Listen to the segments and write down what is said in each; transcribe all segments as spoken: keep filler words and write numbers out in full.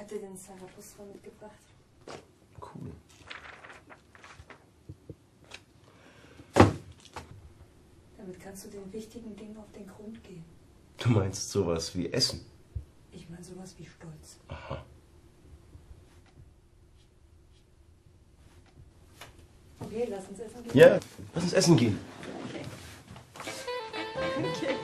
dir den Zarathustra mitgebracht. Cool. Damit kannst du den wichtigen Dingen auf den Grund gehen. Du meinst sowas wie Essen? Ich meine sowas wie Stolz. Aha. Okay, lass uns essen gehen. Ja, lass uns essen gehen. Okay. Okay.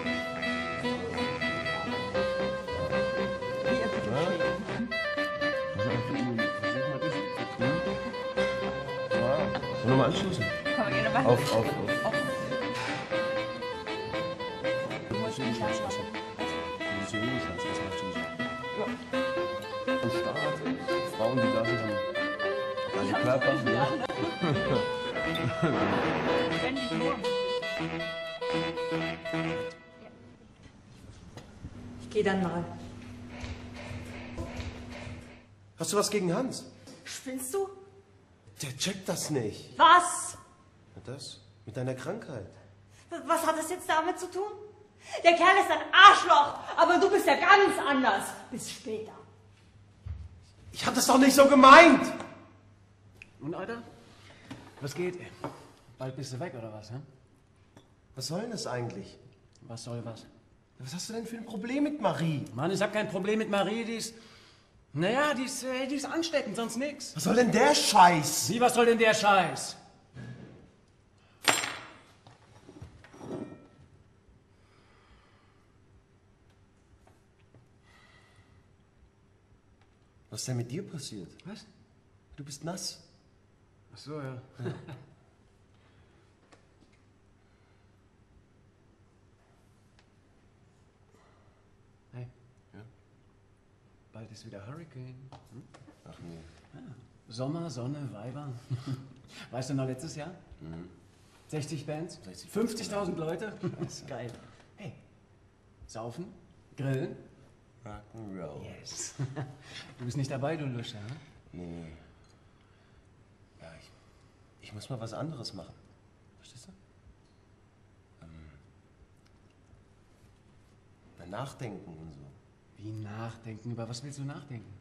Sollen wir mal anstoßen? Komm, wir gehen nochmal. Auf, auf, auf. auf. Du musst mich anschlagen. So wenig hast, das macht schon so. Am Start, Frauen, die da sind, haben die Körper. Ne? Ständig nur. Ich gehe dann mal. Hast du was gegen Hans? Spinnst du? Der checkt das nicht. Was? Und das? Mit deiner Krankheit. Was hat das jetzt damit zu tun? Der Kerl ist ein Arschloch, aber du bist ja ganz anders. Bis später. Ich hab das doch nicht so gemeint! Und, Alter? Was geht? Bald bist du weg, oder was, hä? Was soll denn das eigentlich? Was soll was? Was hast du denn für ein Problem mit Marie? Mann, ich hab kein Problem mit Marie, die ist... Naja, die ist, äh, die ist ansteckend, sonst nix. Was soll denn der Scheiß? Wie, was soll denn der Scheiß? Was ist denn mit dir passiert? Was? Du bist nass. Ach so, ja. Ja. Hey. Ja? Bald ist wieder Hurricane. Hm? Ach nee. Ja. Sommer, Sonne, Weiber. Weißt du noch letztes Jahr? Mhm. sechzig Bands? sechzig, fünfzigtausend Leute? Geil. Hey. Saufen? Grillen? Rock'n'Roll. Yes. Du bist nicht dabei, du Luscher, ne? Nee, nee. Ja, ich, ich muss mal was anderes machen. Verstehst du? Ähm, na, nachdenken und so. Wie nachdenken? Über was willst du nachdenken?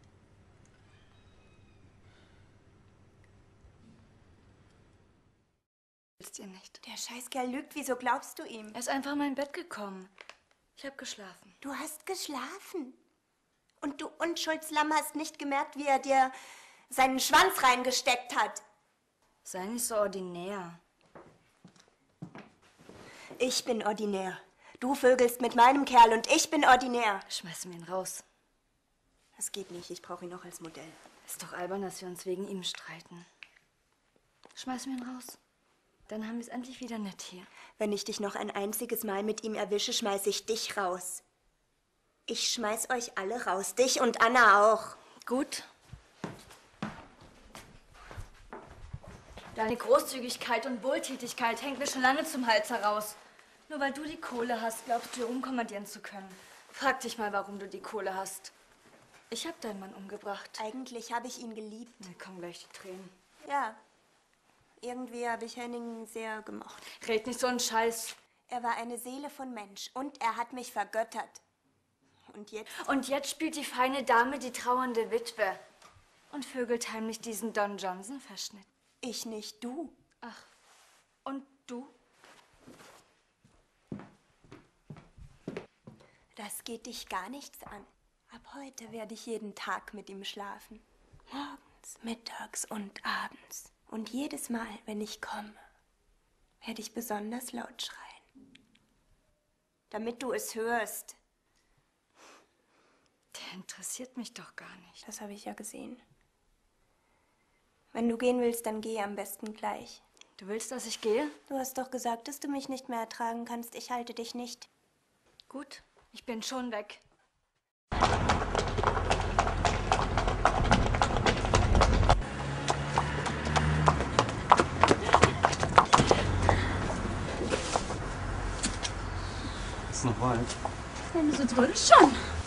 Willst ihr nicht? Der Scheißkerl lügt. Wieso glaubst du ihm? Er ist einfach in mein Bett gekommen. Ich habe geschlafen. Du hast geschlafen. Und du Unschuldslamm hast nicht gemerkt, wie er dir seinen Schwanz reingesteckt hat. Sei nicht so ordinär. Ich bin ordinär. Du vögelst mit meinem Kerl und ich bin ordinär. Schmeiß mir ihn raus. Das geht nicht. Ich brauche ihn noch als Modell. Ist doch albern, dass wir uns wegen ihm streiten. Schmeiß mir ihn raus. Dann haben wir es endlich wieder nett hier. Wenn ich dich noch ein einziges Mal mit ihm erwische, schmeiß ich dich raus. Ich schmeiß euch alle raus. Dich und Anna auch. Gut. Deine Großzügigkeit und Wohltätigkeit hängt mir schon lange zum Hals heraus. Nur weil du die Kohle hast, glaubst du, hier rumkommandieren zu können. Frag dich mal, warum du die Kohle hast. Ich hab deinen Mann umgebracht. Eigentlich habe ich ihn geliebt. Mir kommen gleich die Tränen. Ja. Irgendwie habe ich Henning sehr gemocht. Red nicht so einen Scheiß. Er war eine Seele von Mensch und er hat mich vergöttert. Und jetzt? Und jetzt spielt die feine Dame die trauernde Witwe. Und vögelt heimlich diesen Don Johnson-Verschnitt. Ich nicht, du. Ach, und du? Das geht dich gar nichts an. Ab heute werde ich jeden Tag mit ihm schlafen. Morgens, mittags und abends. Und jedes Mal, wenn ich komme, werde ich besonders laut schreien. Damit du es hörst. Der interessiert mich doch gar nicht. Das habe ich ja gesehen. Wenn du gehen willst, dann geh am besten gleich. Du willst, dass ich gehe? Du hast doch gesagt, dass du mich nicht mehr ertragen kannst. Ich halte dich nicht. Gut, ich bin schon weg. Ist noch weit. Wenn du so dröhnst, schon.